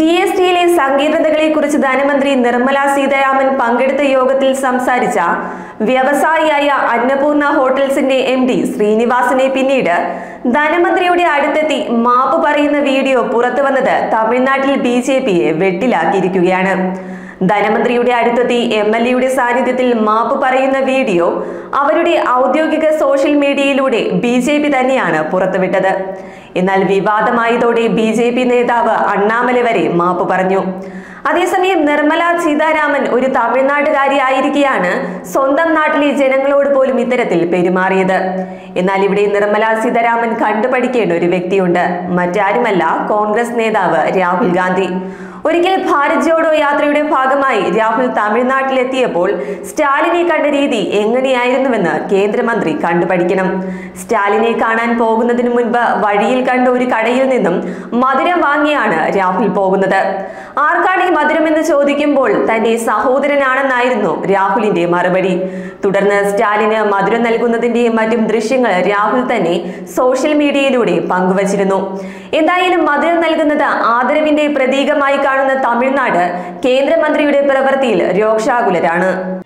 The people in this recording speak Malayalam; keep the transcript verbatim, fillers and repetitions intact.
ജി എസ് ടിയിലെ സങ്കീർണതകളെക്കുറിച്ച് ധനമന്ത്രി നിർമ്മല സീതാരാമൻ പങ്കെടുത്ത യോഗത്തിൽ സംസാരിച്ച വ്യവസായിയായ അന്നപൂർണ ഹോട്ടൽസിന്റെ എം ഡി ശ്രീനിവാസനെ പിന്നീട് ധനമന്ത്രിയുടെ അടുത്തെത്തി മാപ്പ് പറയുന്ന വീഡിയോ പുറത്തുവന്നത് തമിഴ്നാട്ടിൽ ബി ജെ പിയെ വെട്ടിലാക്കിയിരിക്കുകയാണ്. ധനമന്ത്രിയുടെ അടുത്തെത്തി എം എൽ എയുടെ സാന്നിധ്യത്തിൽ മാപ്പ് പറയുന്ന വീഡിയോ അവരുടെ ഔദ്യോഗിക സോഷ്യൽ മീഡിയയിലൂടെ ബി ജെ പി തന്നെയാണ് പുറത്തുവിട്ടത്. എന്നാൽ വിവാദമായതോടെ ബി ജെ പി നേതാവ് അണ്ണാമലൈ വരെ മാപ്പ് പറഞ്ഞു. അതേസമയം നിർമ്മല സീതാരാമൻ ഒരു തമിഴ്നാട്ടുകാരി ആയിരിക്കെയാണ് സ്വന്തം നാട്ടിലെ ജനങ്ങളോട് പോലും ഇത്തരത്തിൽ പെരുമാറിയത്. എന്നാൽ ഇവിടെ നിർമ്മല സീതാരാമൻ കണ്ടുപഠിക്കേണ്ട ഒരു വ്യക്തിയുണ്ട്. മറ്റാരുമല്ല, കോൺഗ്രസ് നേതാവ് രാഹുൽ ഗാന്ധി. ഒരിക്കൽ ഭാരത് ജോഡോ യാത്രയുടെ ഭാഗമായി രാഹുൽ തമിഴ്നാട്ടിലെത്തിയപ്പോൾ സ്റ്റാലിനെ കണ്ട രീതി എങ്ങനെയായിരുന്നുവെന്ന് കേന്ദ്രമന്ത്രി കണ്ടുപഠിക്കണം. സ്റ്റാലിനെ കാണാൻ പോകുന്നതിന് മുൻപ് വഴിയിൽ കണ്ട ഒരു കടയിൽ നിന്നും മധുരം വാങ്ങിയാണ് രാഹുൽ പോകുന്നത്. ആർക്കാണ് ഈ മധുരം എന്ന് ചോദിക്കുമ്പോൾ തന്റെ സഹോദരനാണെന്നായിരുന്നു രാഹുലിന്റെ മറുപടി. തുടർന്ന് സ്റ്റാലിന് മധുരം നൽകുന്നതിന്റെയും മറ്റും ദൃശ്യങ്ങൾ രാഹുൽ തന്നെ സോഷ്യൽ മീഡിയയിലൂടെ പങ്കുവച്ചിരുന്നു. എന്തായാലും മധുരം നൽകുന്നത് ആദരവിന്റെ പ്രതീകമായി കാണുന്ന തമിഴ്നാട് കേന്ദ്രമന്ത്രിയുടെ പ്രവൃത്തിയിൽ രോഷാകുലരാണ്.